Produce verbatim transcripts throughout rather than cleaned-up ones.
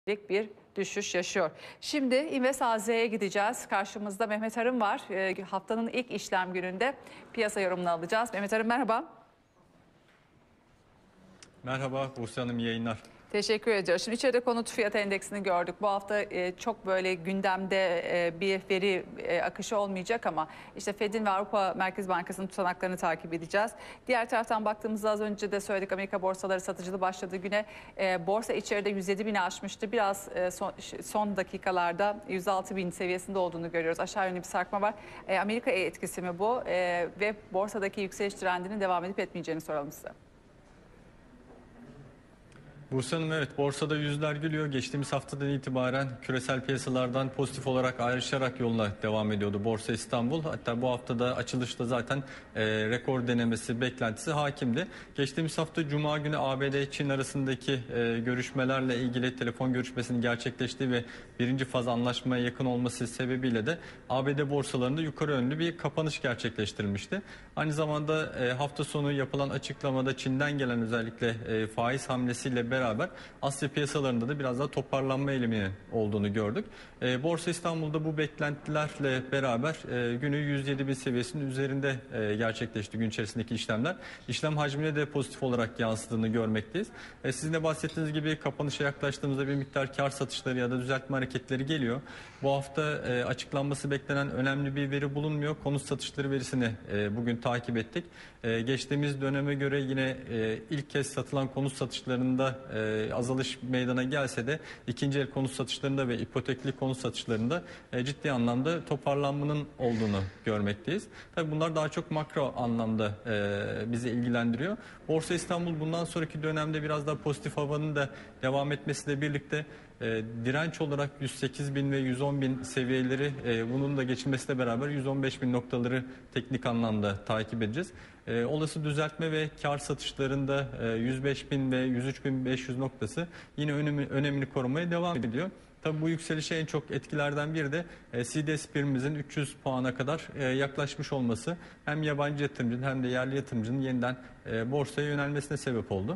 bir düşüş yaşıyor. Şimdi İnvest A Z'ye gideceğiz. Karşımızda Mehmet Arın var. E, haftanın ilk işlem gününde piyasa yorumunu alacağız. Mehmet Arın merhaba. Merhaba Buse Hanım, iyi yayınlar. Teşekkür ediyoruz. Şimdi içeride konut fiyat endeksini gördük. Bu hafta e, çok böyle gündemde e, bir veri e, akışı olmayacak ama işte Fed'in ve Avrupa Merkez Bankası'nın tutanaklarını takip edeceğiz. Diğer taraftan baktığımızda az önce de söyledik, Amerika borsaları satıcılı başladığı güne e, borsa içeride yüz yedi bini aşmıştı. Biraz e, son, son dakikalarda yüz altı bin seviyesinde olduğunu görüyoruz. Aşağı yönlü bir sarkma var. E, Amerika etkisi mi bu? E, ve borsadaki yükseliş trendinin devam edip etmeyeceğini soralım size. Buse Hanım, evet, borsada yüzler gülüyor. Geçtiğimiz haftadan itibaren küresel piyasalardan pozitif olarak ayrışarak yoluna devam ediyordu Borsa İstanbul. Hatta bu haftada açılışta zaten e, rekor denemesi beklentisi hakimdi. Geçtiğimiz hafta Cuma günü A B D Çin arasındaki e, görüşmelerle ilgili telefon görüşmesinin gerçekleştiği ve birinci faz anlaşmaya yakın olması sebebiyle de A B D borsalarında yukarı yönlü bir kapanış gerçekleştirilmişti. Aynı zamanda e, hafta sonu yapılan açıklamada Çin'den gelen özellikle e, faiz hamlesiyle beraber beraber Asya piyasalarında da biraz daha toparlanma eğiliminin olduğunu gördük. E, Borsa İstanbul'da bu beklentilerle beraber e, günü yüz yedi bin seviyesinin üzerinde e, gerçekleşti gün içerisindeki işlemler. İşlem hacmine de pozitif olarak yansıdığını görmekteyiz. E, sizin de bahsettiğiniz gibi kapanışa yaklaştığımızda bir miktar kar satışları ya da düzeltme hareketleri geliyor. Bu hafta e, açıklanması beklenen önemli bir veri bulunmuyor. Konut satışları verisini e, bugün takip ettik. E, geçtiğimiz döneme göre yine e, ilk kez satılan konut satışlarında e, azalış meydana gelse de ikinci el konut satışlarında ve ipotekli konut satışlarında e, ciddi anlamda toparlanmanın olduğunu görmekteyiz. Tabii bunlar daha çok makro anlamda e, bizi ilgilendiriyor. Borsa İstanbul bundan sonraki dönemde biraz daha pozitif havanın da devam etmesiyle birlikte e, direnç olarak yüz sekiz bin ve yüz on bin seviyeleri, e, bunun da geçilmesiyle beraber yüz on beş bin noktaları teknik anlamda takip edeceğiz. E, olası düzeltme ve kar satışlarında e, yüz beş bin ve yüz üç bin beş yüz noktası yine önemi, önemini korumaya devam ediyor. Tabii bu yükselişe en çok etkilerden biri de e, C D S primimizin üç yüz puana kadar e, yaklaşmış olması hem yabancı yatırımcının hem de yerli yatırımcının yeniden e, borsaya yönelmesine sebep oldu.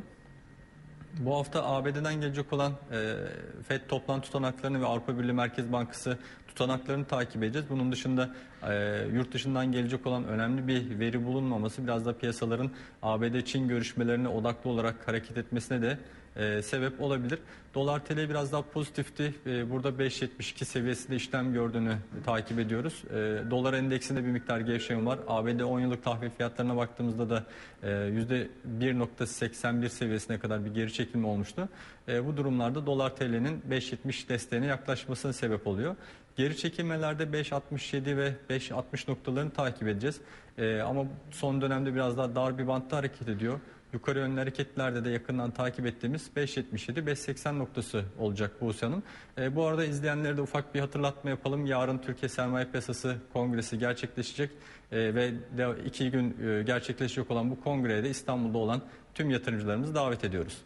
Bu hafta A B D'den gelecek olan e, Fed toplantı tutanaklarını ve Avrupa Birliği Merkez Bankası tutanaklarını takip edeceğiz. Bunun dışında e, yurt dışından gelecek olan önemli bir veri bulunmaması biraz da piyasaların A B D-Çin görüşmelerine odaklı olarak hareket etmesine de e, sebep olabilir. Dolar T L biraz daha pozitifti. E, burada beş yetmiş iki seviyesinde işlem gördüğünü takip ediyoruz. E, dolar endeksinde bir miktar gevşeme var. A B D on yıllık tahvil fiyatlarına baktığımızda da e, yüzde bir virgül seksen bir seviyesine kadar bir geri çekilme olmuştu. E, bu durumlarda dolar T L'nin beş altmış desteğine yaklaşmasına sebep oluyor. Geri çekilmelerde beş altmış yedi ve beş altmış noktalarını takip edeceğiz. Ee, ama son dönemde biraz daha dar bir bantta hareket ediyor. Yukarı yönlü hareketlerde de yakından takip ettiğimiz beş yetmiş yedi beş seksen noktası olacak Buse Hanım. Ee, bu arada izleyenlere de ufak bir hatırlatma yapalım. Yarın Türkiye Sermaye Piyasası Kongresi gerçekleşecek ee, ve de iki gün e, gerçekleşecek olan bu kongreye de İstanbul'da olan tüm yatırımcılarımızı davet ediyoruz.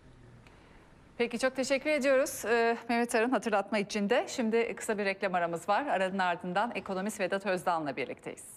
Peki çok teşekkür ediyoruz ee, Mehmet Arın hatırlatma için de. Şimdi kısa bir reklam aramız var. Aranın ardından ekonomist Vedat Özdağ'la birlikteyiz.